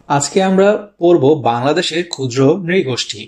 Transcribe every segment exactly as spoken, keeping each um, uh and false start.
আজকে আমরা পড়ব বাংলাদেশের ক্ষুদ্র নৃগোষ্ঠী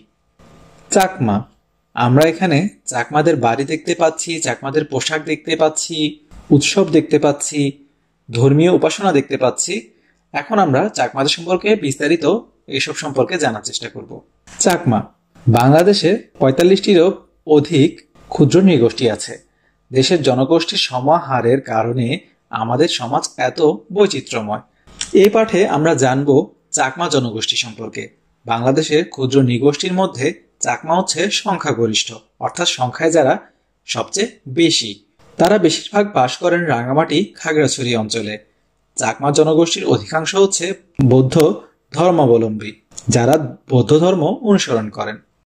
চাকমা। আমরা এখানে চাকমাদের বাড়ি দেখতে পাচ্ছি, চাকমাদের পোশাক দেখতে পাচ্ছি, উৎসব দেখতে পাচ্ছি, ধর্মীয় উপাসনা দেখতে পাচ্ছি। এখন আমরা চাকমাদের সম্পর্কে বিস্তারিত এসব সম্পর্কে জানার চেষ্টা করব। চাকমা বাংলাদেশে পঁয়তাল্লিশটিরও অধিক ক্ষুদ্র নৃগোষ্ঠী আছে। দেশের জনগোষ্ঠীর সমাহারের কারণে আমাদের সমাজ এত বৈচিত্র্যময়। এই পাঠে আমরা জানব চাকমা জনগোষ্ঠী সম্পর্কে। বাংলাদেশের ক্ষুদ্র নৃগোষ্ঠীর মধ্যে চাকমা হচ্ছে সংখ্যাগরিষ্ঠ, অর্থাৎ সংখ্যায় যারা সবচেয়ে বেশি। তারা বেশিরভাগ বাস করেন রাঙামাটি খাগড়াছড়ি অঞ্চলে। চাকমা জনগোষ্ঠীর অধিকাংশ হচ্ছে বৌদ্ধ ধর্মাবলম্বী, যারা বৌদ্ধ ধর্ম অনুসরণ করেন।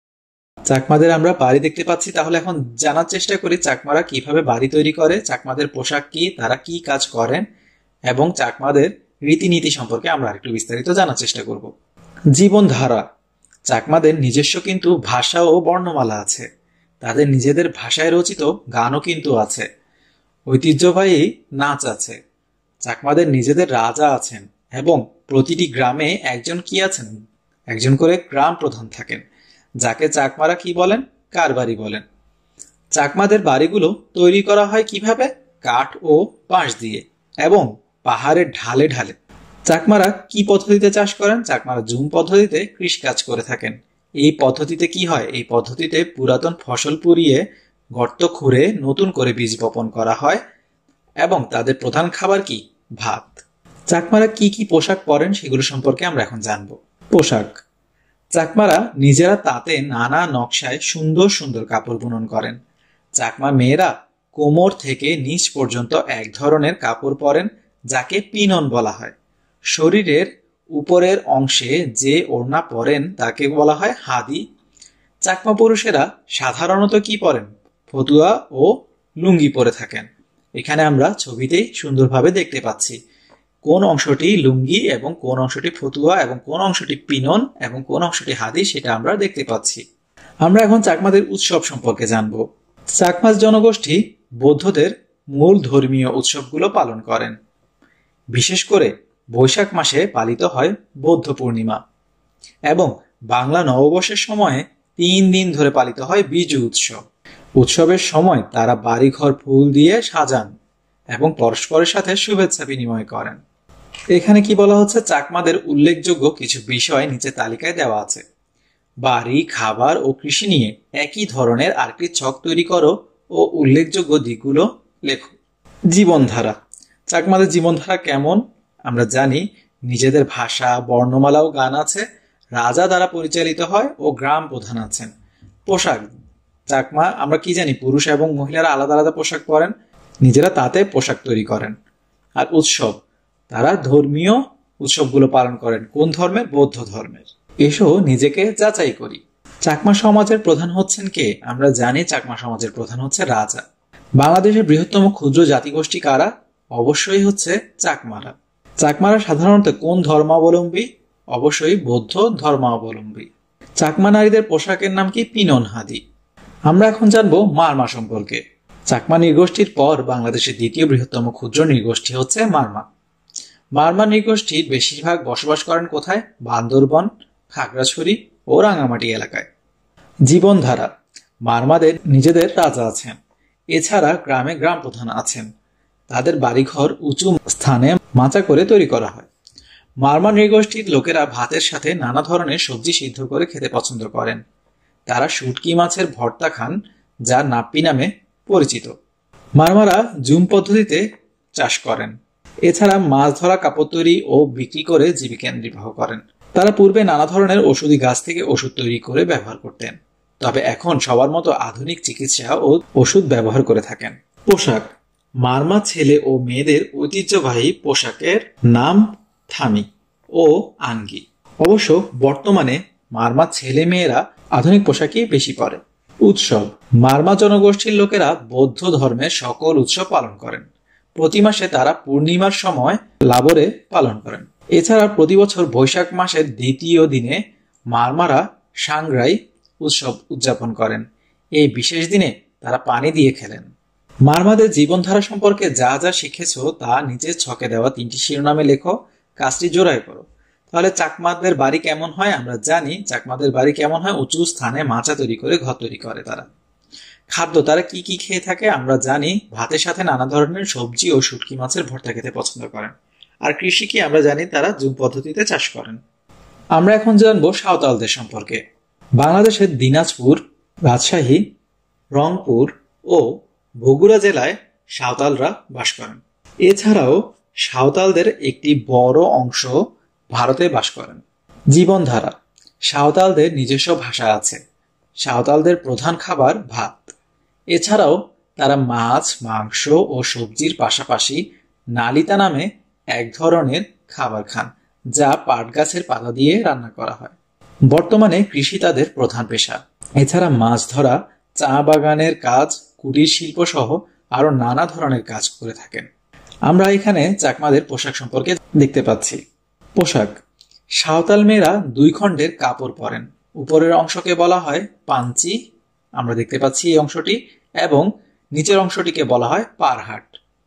চাকমাদের আমরা বাড়ি দেখতে পাচ্ছি, তাহলে এখন জানার চেষ্টা করি চাকমারা কিভাবে বাড়ি তৈরি করে, চাকমাদের পোশাক কি, তারা কি কাজ করেন এবং চাকমাদের রীতিনীতি সম্পর্কে আমরা একটু বিস্তারিত জানার চেষ্টা করব। জীবনধারা। চাকমাদের নিজস্ব কিন্তু ভাষা ও বর্ণমালা আছে। তাদের নিজেদের ভাষায় রচিত গানও কিন্তু আছে। ঐতিহ্যবাহী নাচ আছে। চাকমাদের নিজেদের রাজা আছেন এবং প্রতিটি গ্রামে একজন কি আছেন, একজন করে গ্রাম প্রধান থাকেন, যাকে চাকমারা কি বলেন, কারবারি বলেন। চাকমাদের বাড়িগুলো তৈরি করা হয় কিভাবে? কাঠ ও বাঁশ দিয়ে এবং পাহাড়ের ঢালে ঢালে। চাকমারা কি পদ্ধতিতে চাষ করেন? চাকমারা জুম পদ্ধতিতে কৃষিকাজ করে থাকেন। এই পদ্ধতিতে কি হয়? এই পদ্ধতিতে পুরাতন ফসল পুড়িয়ে গর্ত খুঁড়ে নতুন করে বীজ বপন করা হয় এবং তাদের প্রধান খাবার কি? ভাত। চাকমারা কি কি পোশাক পরেন সেগুলো সম্পর্কে আমরা এখন জানবো। পোশাক। চাকমারা নিজেরা তাতে নানা নকশায় সুন্দর সুন্দর কাপড় বুনন করেন। চাকমা মেয়েরা কোমর থেকে নিচ পর্যন্ত এক ধরনের কাপড় পরেন, যাকে পিনন বলা হয়। শরীরের উপরের অংশে যে ওড়না পরেন তাকে বলা হয় হাদি। চাকমা পুরুষেরা সাধারণত কি পরেন? ফতুয়া ও লুঙ্গি পরে থাকেন। এখানে আমরা ছবিতেই সুন্দরভাবে দেখতে পাচ্ছি কোন অংশটি লুঙ্গি এবং কোন অংশটি ফতুয়া এবং কোন অংশটি পিনন এবং কোন অংশটি হাদি, সেটা আমরা দেখতে পাচ্ছি। আমরা এখন চাকমাদের উৎসব সম্পর্কে জানব। চাকমা জনগোষ্ঠী বৌদ্ধদের মূল ধর্মীয় উৎসবগুলো পালন করেন। বিশেষ করে বৈশাখ মাসে পালিত হয় বৌদ্ধ পূর্ণিমা এবং বাংলা নববর্ষের সময়ে তিন দিন ধরে পালিত হয় বিজু উৎসব। উৎসবের সময় তারা বাড়িঘর ফুল দিয়ে সাজান এবং পরস্পরের সাথে শুভেচ্ছা বিনিময় করেন। এখানে কি বলা হচ্ছে? চাকমাদের উল্লেখযোগ্য কিছু বিষয় নিচে তালিকায় দেওয়া আছে। বাড়ি, খাবার ও কৃষি নিয়ে একই ধরনের আরেকটি ছক তৈরি করো ও উল্লেখযোগ্য দিকগুলো লেখো। জীবনধারা। চাকমাদের জীবনধারা কেমন? আমরা জানি নিজেদের ভাষা, বর্ণমালা ও গান আছে। রাজা দ্বারা পরিচালিত হয় ও গ্রাম প্রধান আছেন। পোশাক। চাকমা আমরা কি জানি, পুরুষ এবং মহিলারা আলাদা আলাদা পোশাক পরেন, নিজেরা তাতে পোশাক তৈরি করেন। আর উৎসব, তারা ধর্মীয় উৎসবগুলো পালন করেন। কোন ধর্মের? বৌদ্ধ ধর্মের। এসো নিজেকে যাচাই করি। চাকমা সমাজের প্রধান হচ্ছেন কে? আমরা জানি চাকমা সমাজের প্রধান হচ্ছে রাজা। বাংলাদেশের বৃহত্তম ক্ষুদ্র জাতিগোষ্ঠী কারা? অবশ্যই হচ্ছে চাকমারা। চাকমারা সাধারণত কোন ধর্মাবলম্বী? অবশ্যই বৌদ্ধ ধর্মাবলম্বী। চাকমা নারীদের পোশাকের নাম কি? পিনন হাদি। আমরা এখন জানবো মারমা সম্পর্কে। চাকমা নৃগোষ্ঠীর পর বাংলাদেশের দ্বিতীয় বৃহত্তম ক্ষুদ্র নৃগোষ্ঠী হচ্ছে মারমা। মারমা নৃগোষ্ঠীর বেশিরভাগ বসবাস করেন কোথায়? বান্দরবন, খাগড়াছড়ি ও রাঙামাটি এলাকায়। জীবনধারা। মারমাদের নিজেদের রাজা আছেন। এছাড়া গ্রামে গ্রাম প্রধান আছেন। তাদের বাড়িঘর উঁচু স্থানে মাচা করে তৈরি করা হয়। মারমা নৃগোষ্ঠীর লোকেরা ভাতের সাথে নানা ধরনের সবজি সিদ্ধ করে খেতে পছন্দ করেন। তারা শুটকি মাছের ভর্তা খান, যা নাপ্পি নামে পরিচিত। মারমারা জুম পদ্ধতিতে চাষ করেন। এছাড়া মাছ ধরা, কাপড় তৈরি ও বিক্রি করে জীবিকা নির্বাহ করেন। তারা পূর্বে নানা ধরনের ঔষধি গাছ থেকে ওষুধ তৈরি করে ব্যবহার করতেন, তবে এখন সবার মতো আধুনিক চিকিৎসা ও ওষুধ ব্যবহার করে থাকেন। পোশাক। মারমা ছেলে ও মেয়েদের ঐতিহ্যবাহী পোশাকের নাম থামি ও আঙ্গি। অবশ্য বর্তমানে মারমা ছেলে মেয়েরা আধুনিক পোশাকই বেশি পরে। উৎসব। মারমা জনগোষ্ঠীর লোকেরা বৌদ্ধ ধর্মের সকল উৎসব পালন করেন। প্রতি মাসে তারা পূর্ণিমার সময় লাবরে পালন করেন। এছাড়া প্রতি বছর বৈশাখ মাসের দ্বিতীয় দিনে মারমারা সাংগ্রাই উৎসব উদযাপন করেন। এই বিশেষ দিনে তারা পানি দিয়ে খেলেন। মারমাদের জীবনধারা সম্পর্কে যা যা শিখেছ তা নিচে ছকে দেওয়া তিনটি শিরোনামে লেখো, কাজটি জোড়ায় করো। তাহলে চাকমাদের বাড়ি কেমন হয়? আমরা জানি চাকমাদের বাড়ি কেমন হয়, উঁচু স্থানে মাচা তৈরি করে ঘর তৈরি করে তারা। খাদ্য তারা কি কি খেয়ে থাকে? আমরা জানি ভাতের সাথে নানা ধরনের সবজি ও শুটকি মাছের ভর্তা খেতে পছন্দ করেন। আর কৃষি কি? আমরা জানি তারা জুম পদ্ধতিতে চাষ করেন। আমরা এখন জানবো সাঁওতালদের সম্পর্কে। বাংলাদেশের দিনাজপুর, রাজশাহী, রংপুর ও বগুড়া জেলায় সাঁওতালরা বাস করেন। এছাড়াও সাঁওতালদের একটি বড় অংশ ভারতে বাস করেন। জীবনধারা, সাঁওতালদের নিজস্ব ভাষা আছে। সাঁওতালদের প্রধান খাবার ভাত। এছাড়াও তারা মাছ, মাংস ও সবজির পাশাপাশি নালিতা নামে এক ধরনের খাবার খান, যা পাট গাছের পাতা দিয়ে রান্না করা হয়। বর্তমানে কৃষি তাদের প্রধান পেশা। এছাড়া মাছ ধরা, চা বাগানের কাজ, কুটির শিল্প সহ আরো নানা ধরনের কাজ করে থাকেন। আমরা এখানে চাকমাদের পোশাক সম্পর্কে দেখতে পাচ্ছি। পোশাক, সাঁওতাল মেয়েরা দুই খণ্ডের কাপড় পরেন। উপরের অংশকে বলা হয় পাঞ্চি, আমরা দেখতে পাচ্ছি এই অংশটি, এবং নিচের অংশটিকে বলা হয় পারহাট।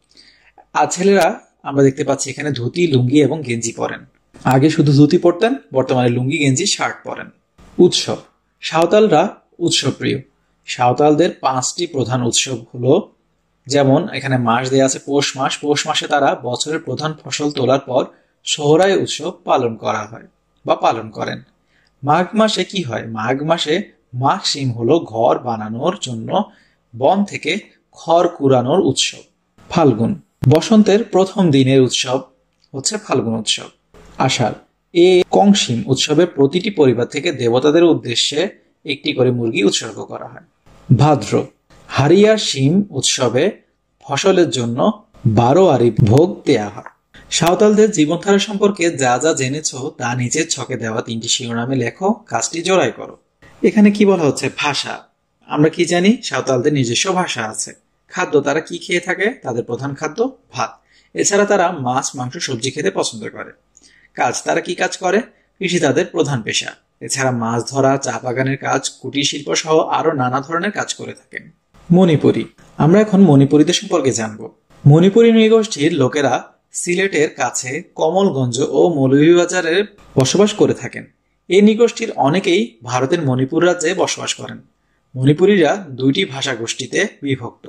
আর ছেলেরা আমরা দেখতে পাচ্ছি এখানে ধুতি, লুঙ্গি এবং গেঞ্জি পরেন। আগে শুধু ধুতি পরতেন, বর্তমানে লুঙ্গি, গেঞ্জি, শার্ট পরেন। উৎসব, সাঁওতালরা উৎসব প্রিয়। সাঁওতালদের পাঁচটি প্রধান উৎসব হলো, যেমন এখানে মাস দেয়া আছে পৌষ মাস। পৌষ মাসে তারা বছরের প্রধান ফসল তোলার পর সোহরাই উৎসব পালন করা হয় বা পালন করেন। মাঘ মাসে কি হয়? মাঘ মাসে মাঘ শিম হলো ঘর বানানোর জন্য বন থেকে খড় কুড়ানোর উৎসব। ফাল্গুন, বসন্তের প্রথম দিনের উৎসব হচ্ছে ফাল্গুন উৎসব। আষাঢ়, এ কংসিম উৎসবে প্রতিটি পরিবার থেকে দেবতাদের উদ্দেশ্যে একটি করে মুরগি উৎসর্গ করা হয়। ভাদ্র, হারিয়া শিম উৎসবে ফসলের জন্য বারো আরি ভোগ দেয়া হয়। সাঁওতালদের জীবনধারা সম্পর্কে যা যা জেনেছো তা নিচের ছকে দেওয়া তিনটি শিরোনামে লেখো, কাজটি জোড়াই করো। এখানে কি বলা হচ্ছে? ভাষা, আমরা কি জানি? সাঁওতালদের নিজস্ব ভাষা আছে। খাদ্য, তারা কি খেয়ে থাকে? তাদের প্রধান খাদ্য ভাত। এছাড়া তারা মাছ, মাংস, সবজি খেতে পছন্দ করে। কাজ, তারা কি কাজ করে? কৃষি তাদের প্রধান পেশা। এছাড়া মাছ ধরা, চা বাগানের কাজ, কুটির শিল্প সহ আরো নানা ধরনের কাজ করে থাকেন। মণিপুরী, আমরা এখন মণিপুরীদের সম্পর্কে জানব। মণিপুরী নৃগোষ্ঠীর লোকেরা সিলেটের কাছে কমলগঞ্জ ও মৌলভীবাজারে বসবাস করে থাকেন। এই নৃগোষ্ঠীর অনেকেই ভারতের মণিপুর রাজ্যে বসবাস করেন। মণিপুরীরা দুইটি ভাষা গোষ্ঠীতে বিভক্ত।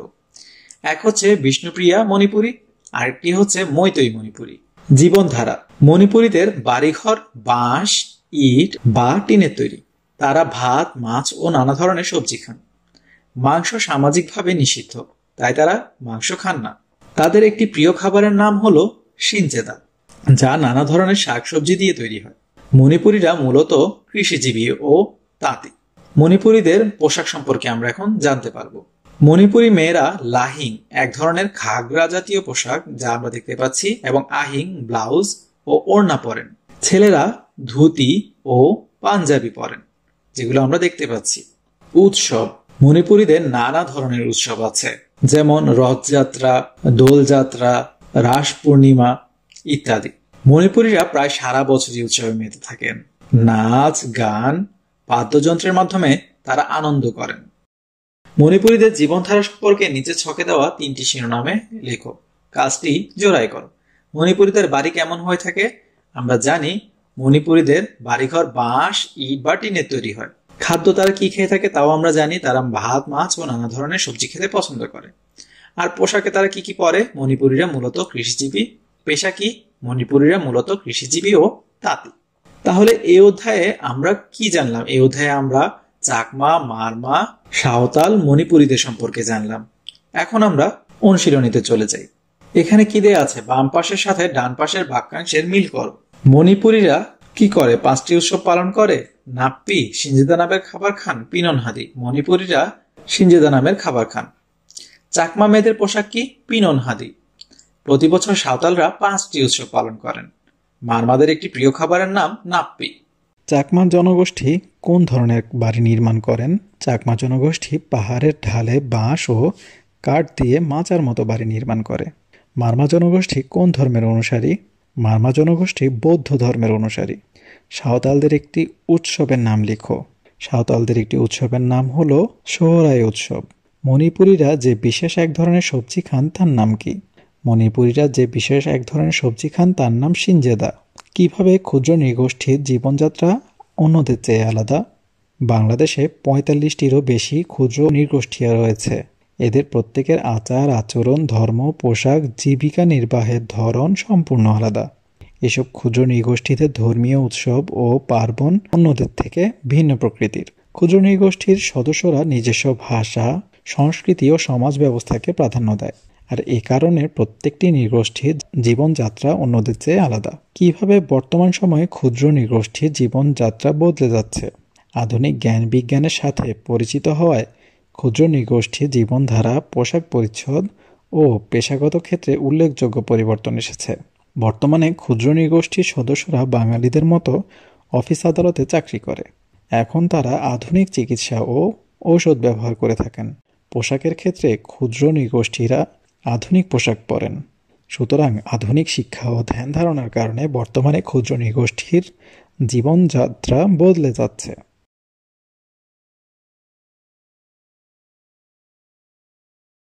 এক হচ্ছে বিষ্ণুপ্রিয়া মণিপুরী, আরেকটি হচ্ছে মৈতৈ মণিপুরী। জীবনধারা, মণিপুরীদের বাড়িঘর বাঁশ, ইট বা টিনের তৈরি। তারা ভাত, মাছ ও নানা ধরনের সবজি খান। মাংস সামাজিকভাবে নিষিদ্ধ, তাই তারা মাংস খান না। তাদের একটি প্রিয় খাবারের নাম হলো সিনজেদা, যা নানা ধরনের শাকসবজি দিয়ে তৈরি হয়। মণিপুরীরা মূলত কৃষিজীবী ও তাঁতি। মণিপুরীদের পোশাক সম্পর্কে আমরা এখন জানতে পারবো। মণিপুরী মেয়েরা লাহিং, এক ধরনের ঘাগরা জাতীয় পোশাক যা আমরা দেখতে পাচ্ছি, এবং আহিং, ব্লাউজ ও ওড়না পরেন। ছেলেরা ধুতি ও পাঞ্জাবি পরেন, যেগুলো আমরা দেখতে পাচ্ছি। উৎসব, মণিপুরীদের নানা ধরনের উৎসব আছে, যেমন রথযাত্রা, দোলযাত্রা, রাস পূর্ণিমা ইত্যাদি। মণিপুরীরা প্রায় সারা বছরই উৎসবে মেতে থাকেন। নাচ, গান, বাদ্যযন্ত্রের মাধ্যমে তারা আনন্দ করেন। মণিপুরীদের জীবনধারা সম্পর্কে নিচে ছকে দেওয়া তিনটি শিরোনামে লেখো, কাজটি জোড়াই করো। মণিপুরীদের বাড়ি কেমন হয়ে থাকে? আমরা জানি মণিপুরীদের বাড়িঘর বাঁশ, ইট বা টিনের তৈরি হয়। খাদ্য, তারা কি খেয়ে থাকে তাও আমরা জানি, তারা ভাত, মাছ ও নানা ধরনের সবজি খেতে পছন্দ করে। আর পোশাকে তারা কি কি পরে? মণিপুরীরা মূলত কৃষিজীবী। পেশা কি? মণিপুরীরা মূলত কৃষিজীবী ও তাঁতি। তাহলে এই অধ্যায়ে আমরা কি জানলাম? এই অধ্যায়ে আমরা চাকমা, মারমা, সাঁওতাল, মণিপুরীদের সম্পর্কে জানলাম। এখন আমরা অনুশীলনীতে চলে যাই। এখানে কি দেয়া আছে? বাম পাশের সাথে ডান পাশের বাক্যাংশের মিল করো। মণিপুরীরা কি করে? পাঁচটি উৎসব পালন করে। নাপ্পি, সিনজেদা নামের খাবার খান। পিনন হাদি, মণিপুরীরা সিনজেদা নামের খাবার খান। চাকমা মেয়েদের পোশাক কি? পিনন হাদি। প্রতি বছর সাঁওতালরা পাঁচটি উৎসব পালন করেন। মারমাদের একটি প্রিয় খাবারের নাম নাপ্পি। চাকমা জনগোষ্ঠী কোন ধরনের বাড়ি নির্মাণ করেন? চাকমা জনগোষ্ঠী পাহাড়ের ঢালে বাঁশ ও কাঠ দিয়ে মাচার মতো বাড়ি নির্মাণ করে। মারমা জনগোষ্ঠী কোন ধর্মের অনুসারী? মারমা জনগোষ্ঠী বৌদ্ধ ধর্মের অনুসারী। সাঁওতালদের একটি উৎসবের নাম লিখো। সাঁওতালদের একটি উৎসবের নাম হলো সোহরাই উৎসব। মণিপুরীরা যে বিশেষ এক ধরনের সবজি খান তার নাম কি? মণিপুরীরা যে বিশেষ এক ধরনের সবজি খান তার নাম সিনজেদা। কিভাবে ক্ষুদ্র নৃগোষ্ঠীর জীবনযাত্রা অন্যদের চেয়ে আলাদা? বাংলাদেশে পঁয়তাল্লিশটিরও বেশি ক্ষুদ্র নৃগোষ্ঠী রয়েছে। এদের প্রত্যেকের আচার আচরণ, ধর্ম, পোশাক, জীবিকা নির্বাহের ধরন সম্পূর্ণ আলাদা। এসব ক্ষুদ্র নৃগোষ্ঠীতে ধর্মীয় উৎসব ও পার্বণ অন্যদের থেকে ভিন্ন প্রকৃতির। ক্ষুদ্র নৃগোষ্ঠীর সদস্যরা নিজস্ব ভাষা, সংস্কৃতি ও সমাজ ব্যবস্থাকে প্রাধান্য দেয়, আর এ কারণে প্রত্যেকটি নৃগোষ্ঠীর জীবনযাত্রা অন্যদের চেয়ে আলাদা। কিভাবে বর্তমান সময়ে ক্ষুদ্র নৃগোষ্ঠীর জীবনযাত্রা বদলে যাচ্ছে? আধুনিক জ্ঞান বিজ্ঞানের সাথে পরিচিত হওয়ায় ক্ষুদ্র নৃগোষ্ঠীর জীবনধারা, পোশাক পরিচ্ছদ ও পেশাগত ক্ষেত্রে উল্লেখযোগ্য পরিবর্তন এসেছে। বর্তমানে ক্ষুদ্র নৃগোষ্ঠীর সদস্যরা বাঙালিদের মতো অফিস আদালতে চাকরি করে। এখন তারা আধুনিক চিকিৎসা ও ঔষধ ব্যবহার করে থাকেন। পোশাকের ক্ষেত্রে ক্ষুদ্র নৃগোষ্ঠীরা আধুনিক পোশাক পরেন। সুতরাং আধুনিক শিক্ষা ও ধ্যান ধারণার কারণে বর্তমানে ক্ষুদ্র নৃগোষ্ঠীর জীবনযাত্রা বদলে যাচ্ছে।